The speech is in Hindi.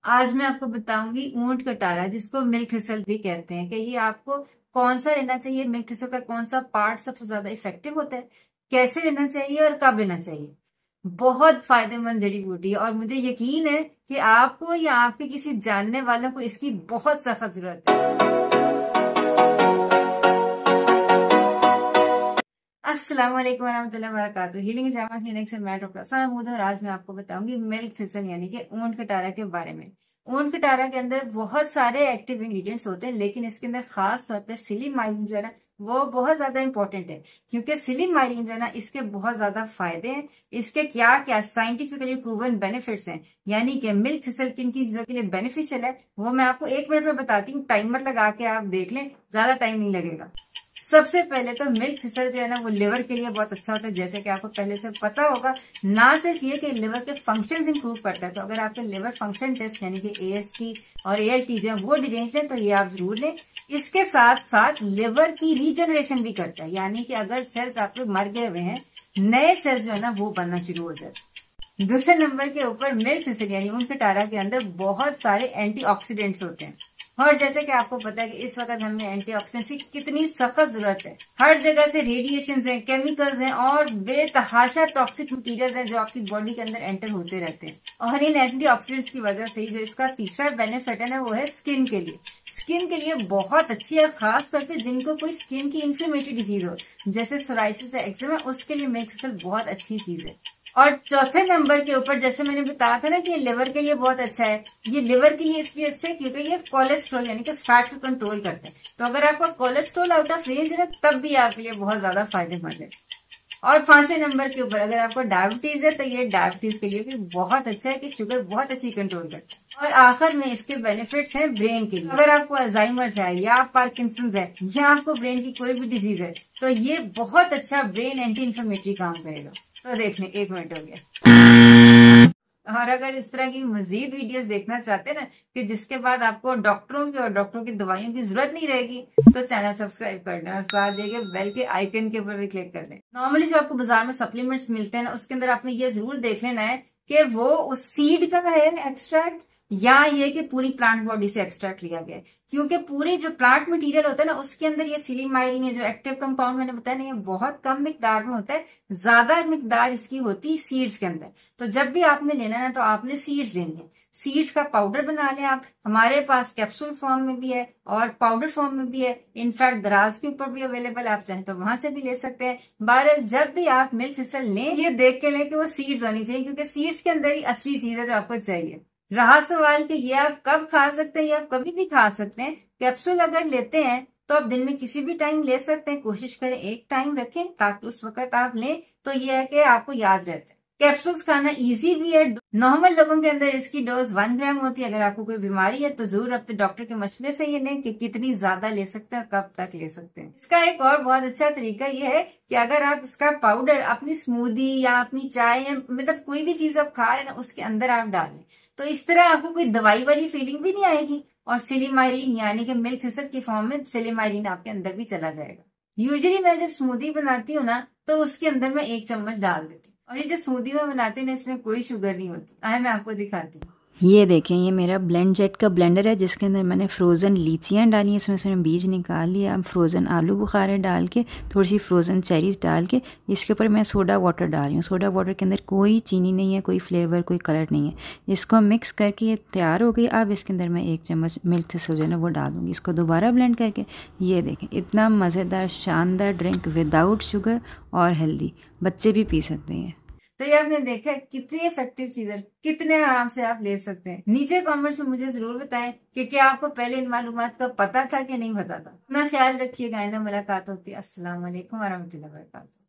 आज मैं आपको बताऊंगी ऊंट कटारा, जिसको मिल्क थिसल भी कहते हैं, कि ये आपको कौन सा लेना चाहिए, मिल्क थिसल का कौन सा पार्ट सबसे ज्यादा इफेक्टिव होता है, कैसे लेना चाहिए और कब लेना चाहिए। बहुत फायदेमंद जड़ी बूटी है और मुझे यकीन है कि आपको या आपके किसी जानने वालों को इसकी बहुत सख्त जरूरत है। अस्सलाम वालेकुम वरहमतुल्लाहि वबरकातुहू। हीलिंग जामा क्लिनिक से मैं डॉक्टर साहब और आज मैं आपको बताऊंगी मिल्क थिसल यानी कि ऊंट कटारा के बारे में। ऊंट कटारा के अंदर बहुत सारे एक्टिव इंग्रेडिएंट्स होते हैं, लेकिन इसके अंदर खास तौर पे सिलीमाइलिन जो है ना वो बहुत ज्यादा इंपॉर्टेंट है, क्योंकि सिलीमाइलिन जो है ना इसके बहुत ज्यादा फायदे हैं। इसके क्या क्या साइंटिफिकली प्रूवन बेनिफिट्स हैं, यानी कि मिल्क थिसल किन किन चीजों के लिए बेनिफिशियल है, वो मैं आपको 1 मिनट में बताती हूँ। टाइमर लगा के आप देख लें, ज्यादा टाइम नहीं लगेगा। सबसे पहले तो मिल्क थिसल जो है ना वो लिवर के लिए बहुत अच्छा होता है, जैसे कि आपको पहले से पता होगा। ना सिर्फ ये कि लिवर के फंक्शंस इंप्रूव करता है, तो अगर आपके लिवर फंक्शन टेस्ट यानी कि एएसटी और एएलटी जो है वो डिरेंज है तो ये आप जरूर लें। इसके साथ साथ लिवर की रीजनरेशन भी करता है, यानी कि अगर सेल्स आपके मर गए हुए हैं, नए सेल्स जो है ना वो बनना शुरू हो जाए। दूसरे नंबर के ऊपर मिल्क थिसल यानी ऊंट कटारा के अंदर बहुत सारे एंटीऑक्सीडेंट्स होते हैं, और जैसे कि आपको पता है कि इस वक्त हमें एंटीऑक्सीडेंट्स की कितनी सख्त जरूरत है। हर जगह से रेडिएशंस हैं, केमिकल्स हैं और बेतहाशा टॉक्सिक मटेरियल्स हैं जो आपकी बॉडी के अंदर एंटर होते रहते हैं। और इन एंटीऑक्सीडेंट्स की वजह से जो इसका तीसरा बेनिफिट है ना वो है स्किन के लिए। स्किन के लिए बहुत अच्छी है, खास तौर पे जिनको कोई स्किन की इन्फ्लेमेटरी डिजीज हो, जैसे सोराइसिस है, एक्जिमा, उसके लिए मिल्क थिसल बहुत अच्छी चीज है। और चौथे नंबर के ऊपर जैसे मैंने बताया था ना कि ये लिवर के लिए बहुत अच्छा है। ये लिवर के लिए इसलिए अच्छा है क्योंकि ये कोलेस्ट्रॉल यानी कि फैट को कंट्रोल करता है। तो अगर आपका कोलेस्ट्रॉल आउट ऑफ रेंज है ना तब भी आपके लिए बहुत ज्यादा फायदेमंद है। और 5वें नंबर के ऊपर अगर आपको डायबिटीज है तो ये डायबिटीज के लिए भी बहुत अच्छा है कि शुगर बहुत अच्छी कंट्रोल करता है। और आखिर में इसके बेनिफिट्स हैं ब्रेन के लिए। अगर आपको अल्जाइमर्स है या पार्किंसंस है या आपको ब्रेन की कोई भी डिजीज है तो ये बहुत अच्छा ब्रेन एंटी इंफ्लेमेटरी काम करेगा। तो देख लें, 1 मिनट हो गया। और अगर इस तरह की मजीद वीडियोस देखना चाहते हैं ना कि जिसके बाद आपको डॉक्टरों की और डॉक्टरों की दवाइयों की जरूरत नहीं रहेगी, तो चैनल सब्सक्राइब कर लें और साथ देके बेल के आइकन के ऊपर भी क्लिक कर लें। नॉर्मली जो आपको बाजार में सप्लीमेंट्स मिलते हैं ना उसके अंदर आपने ये जरूर देख लेना है कि वो उस सीड का है एक्सट्रैक्ट या ये कि पूरी प्लांट बॉडी से एक्सट्रैक्ट लिया गया है, क्योंकि पूरे जो प्लांट मटेरियल होता है ना उसके अंदर ये सिलीमाइलिन है जो एक्टिव कंपाउंड मैंने बताया ना ये बहुत कम मिकदार में होता है, ज्यादा मिकदार इसकी होती है सीड्स के अंदर। तो जब भी आपने लेना ना तो आपने सीड्स लेनी है, सीड्स का पाउडर बना लें आप। हमारे पास कैप्सूल फॉर्म में भी है और पाउडर फॉर्म में भी है, इनफैक्ट दराज के ऊपर भी अवेलेबल, आप चाहें तो वहां से भी ले सकते हैं। बहरहाल जब भी आप मिल्क थिसल लें ये देख के लें कि वो सीड्स होनी चाहिए, क्योंकि सीड्स के अंदर ही असली चीज है जो आपको चाहिए। रहा सवाल कि ये आप कब खा सकते हैं या आप कभी भी खा सकते हैं, कैप्सूल अगर लेते हैं तो आप दिन में किसी भी टाइम ले सकते हैं। कोशिश करें एक टाइम रखें ताकि उस वक्त आप लें तो ये है कि आपको याद रहता है। कैप्सूल्स खाना इजी भी है। नॉर्मल लोगों के अंदर इसकी डोज 1 ग्राम होती है। अगर आपको कोई बीमारी है तो जरूर अपने डॉक्टर के मशवरे से ये लें कि कितनी ज्यादा ले सकते हैं और कब तक ले सकते हैं। इसका एक और बहुत अच्छा तरीका ये है कि अगर आप इसका पाउडर अपनी स्मूदी या अपनी चाय या मतलब कोई भी चीज आप खा रहे हैं ना उसके अंदर आप डालें, तो इस तरह आपको कोई दवाई वाली फीलिंग भी नहीं आएगी और सिलीमाइलिन यानी कि मिल्क थिसल की फॉर्म में सिलीमाइलिन आपके अंदर भी चला जाएगा। यूजुअली मैं जब स्मूदी बनाती हूँ ना तो उसके अंदर मैं 1 चम्मच डाल देती हूँ, और ये जो स्मूदी में बनाते हैं ना इसमें कोई शुगर नहीं होती। आए मैं आपको दिखाती हूँ। ये देखें, ये मेरा ब्लेंड जेट का ब्लेंडर है जिसके अंदर मैंने फ्रोज़न लीचियाँ डाली हैं, इसमें से मैंने बीज निकाल लिया। अब फ्रोज़न आलू बुखारे डाल के थोड़ी सी फ्रोज़न चेरीज डाल के इसके ऊपर मैं सोडा वाटर डाल रही हूँ। सोडा वाटर के अंदर कोई चीनी नहीं है, कोई फ्लेवर, कोई कलर नहीं है। इसको मिक्स करके ये तैयार हो गई। अब इसके अंदर मैं 1 चम्मच मिल्क थिसल जो है ना वो डाल दूँगी। इसको दोबारा ब्लेंड करके ये देखें, इतना मज़ेदार शानदार ड्रिंक विदाउट शुगर और हेल्दी, बच्चे भी पी सकते हैं। तो ये आपने देखा है कितनी इफेक्टिव चीज है, कितने आराम से आप ले सकते हैं। नीचे कमेंट्स में मुझे जरूर बताएं कि क्या आपको पहले इन मालूमात का पता था कि नहीं पता था। अपना ख्याल रखिएगा, मुलाकात होती है। अस्सलाम वालेकुम वरहमतुल्लाहि वबरकातुहू।